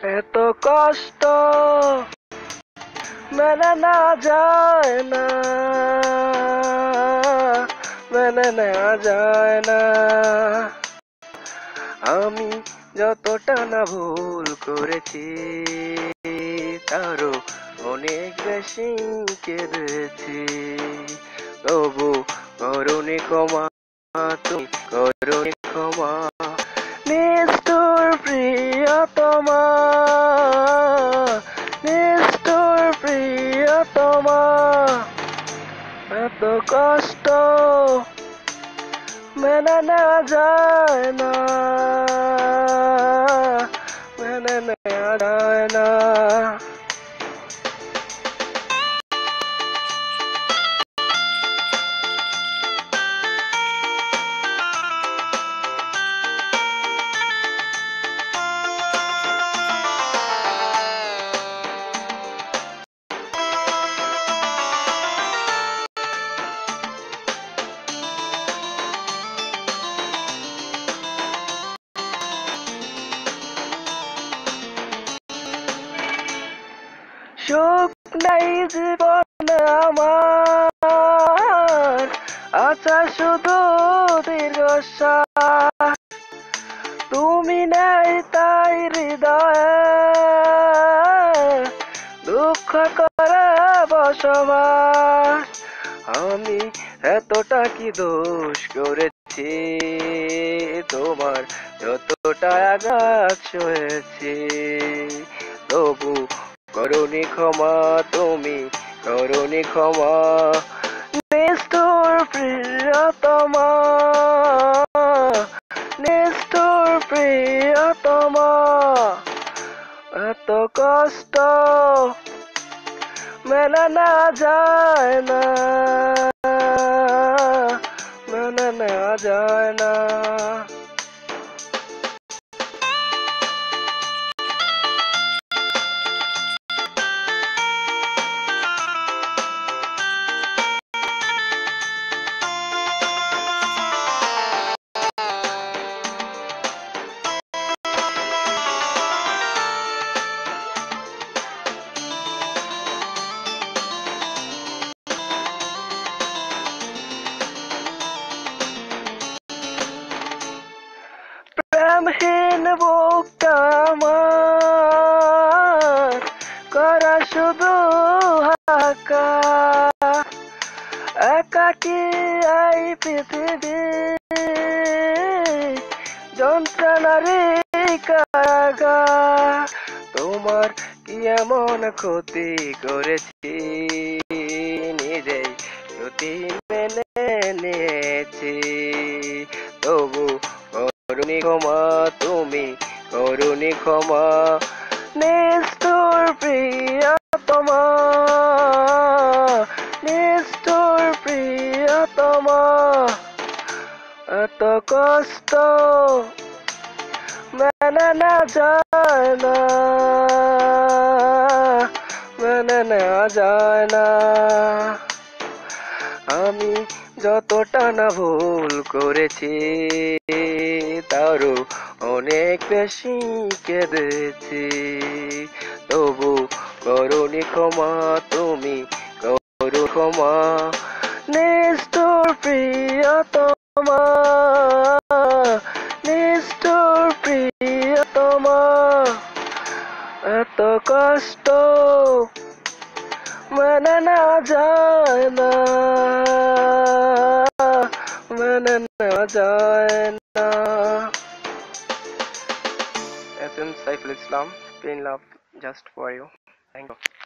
এত কষ্ট মেনে না যায় না, মেনে নেওয়া যায় না। আমি যতটা না ভুল করেছি তারও অনেক বেশি কেঁদেছি, তবু করুণী ক্ষমা, তুমি করুণী ক্ষমা। নিষ্ঠুর প্রিয়তমা, নিষ্ঠুর প্রিয়তমা, এত কষ্ট মেনে নেওয়া যায় না, মেনে নেওয়া যায় না। সুখ নাই জীবনে আমার, আচ্ছা শুধু দীর্ঘশ্বাস। তুমি নেই তাই হৃদয়ে দুঃখ করে বসবাস। আমি এতটা কি দোষ করেছি, তোমার যতটা আঘাত সয়েছি, তবু করুণী ক্ষমা, তুমি করুণী ক্ষমা। নিষ্ঠুর প্রিয়তমা, নিষ্ঠুর প্রিয়তমা, এত কষ্ট মেনে না যায় না, মেনে নেওয়া যায় না। প্রেমহীন বুকটা আমার করা শুধু হাহাকার, একাকী এই পৃথিবী যন্ত্রণারই কারাগার। তোমার কি এমন ক্ষতি করেছি, নিজেই ক্ষতি মেনে নিয়েছি, তবু করুণী ক্ষমা, তুমি করুণী ক্ষমা। নিষ্ঠুর প্রিয়তমা, নিষ্ঠুর প্রিয়তমা, এত কষ্ট মেনে না যায় না, মেনে নেওয়া যায় না। আমি যতটা না ভুল করেছি তারও অনেক বেশি কেঁদেছি, তবু করুণী ক্ষমা, তুমি করু ক্ষমা। নিষ্ঠুর প্রিয়তমা, নিষ্ঠুর প্রিয়তমা, এত কষ্ট মেনে না যায় না, মেনে নেওয়া যায় না। S M Saiful Islam, pain love just for you. Thank you.